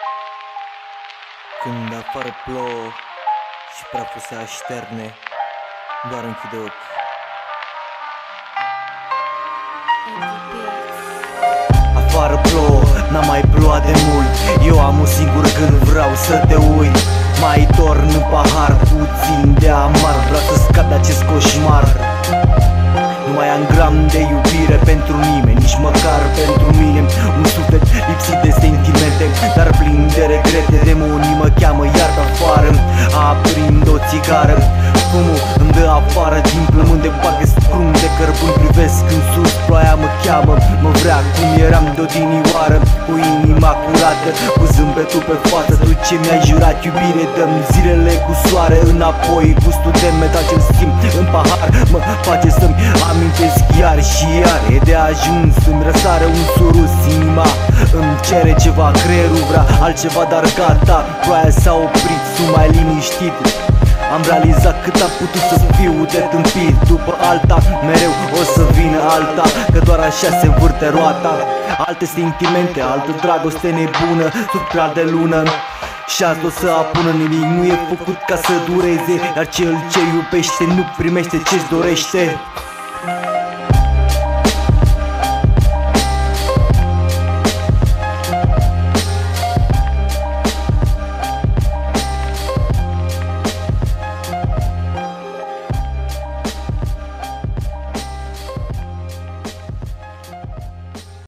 Când afară plouă și praful se așterne, doar închide ochii. Afară plouă, n-am mai plouat de mult. Eu am un singur gând, vreau să te uit. Mai torn în pahar puțin de amar, vreau să scap de acest coșmar. Nu mai am gram de iubire pentru nimeni, nici măcar pentru mine. Un suflet lipsit de sentimente, dar plin de regrete. Demonii mă cheamă iar pe afară, aprind o țigară. Fumul îmi dă afară din plământ de bagă, scrum de cărbuni. Privesc în sus, ploaia mă cheamă, mă vrea cum eram de odinioară. Cu inima curată, cu zâmbetul pe față. Tu ce mi-ai jurat iubire, dăm zilele cu soare înapoi. Gustul de metal ce-l simt în pahar mă face să-mi amintesc iar și iar. E de ajuns, îmi răsare un surus. Inima îmi cere ceva, creierul vrea altceva, dar gata, ploaia s-a oprit, sunt mai liniștit. Am realizat cât am putut să fiu de tâmpit. După alta, mereu o să vină alta, că doar așa se învârte roata. Alte sentimente, altă dragoste nebună, sub clar de lună. Și azi o să apună, nimic nu e făcut ca să dureze, iar cel ce iubește nu primește ce-și dorește.